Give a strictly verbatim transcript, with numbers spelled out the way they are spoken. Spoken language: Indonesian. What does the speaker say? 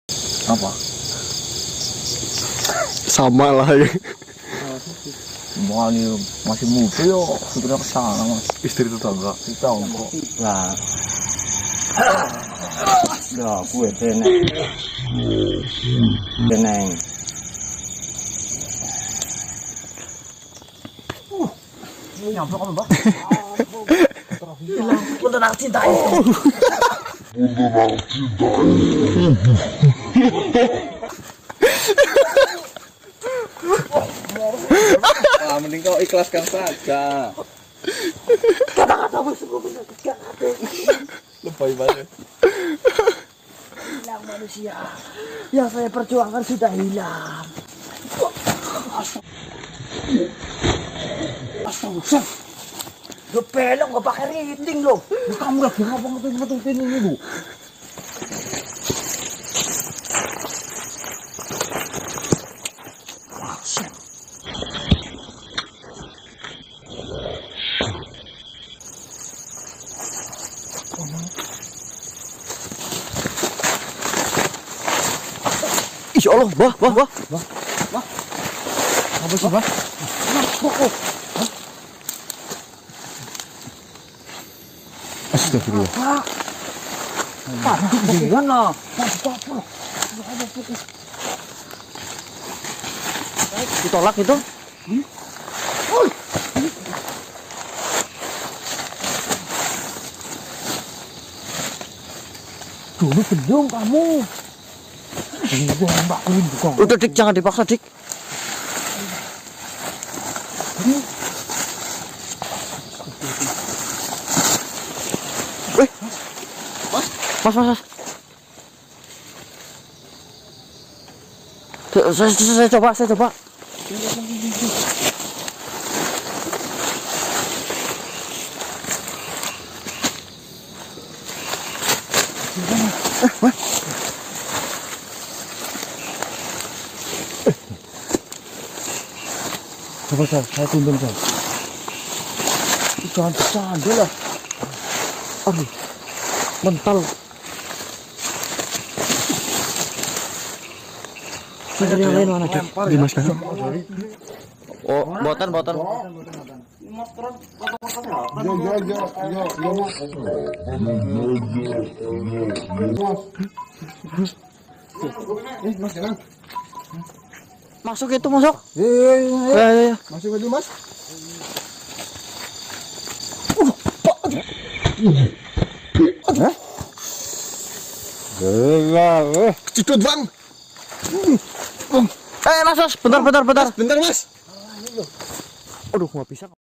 Apa? Sama lah ya. Mau nih masih muda yo, sudah kesana mas. Istri tetangga. Kita kok. Lah. Dah, gue teneng. Teneng. Uh, ini nyamplok apa, Mbak? Bilang, udah nak cinta itu. Udah nak cinta itu. Nah, mending kau ikhlaskan saja. Kata-katamu sungguh menyakitkan hati. Lebay banget. Hilang manusia yang saya perjuangkan sudah hilang. Astaga, lu pelong gak pakai riting lo. Kamu lagi ngapa ngetung-ngetung ini lu? Insya Allah, bah, bah, bah, bah, bah, apa sih bah? Oh, astagfirullah. Pak, Pak, gimana? Pak, Pak, ditolak itu? Hmm? Dulu belum kamu. Udah dik, jangan dipaksa dik. Weh, mas, mas, mas, mas. Saya, saya, saya coba, saya coba. Eh, mas. Coba saya, saya tuntun saya. Jangan bercanda lah. Aduh, mental. Ada yang lain mana Dek? Dimas kan? Oh, botan, botan. Masuk itu, masuk. Iya, iya, iya. Masuk aja mas. Uh, Cidut bang. Eh, mas, mas, bentar, bentar, bentar. Bentar mas. Aduh, nggak bisa.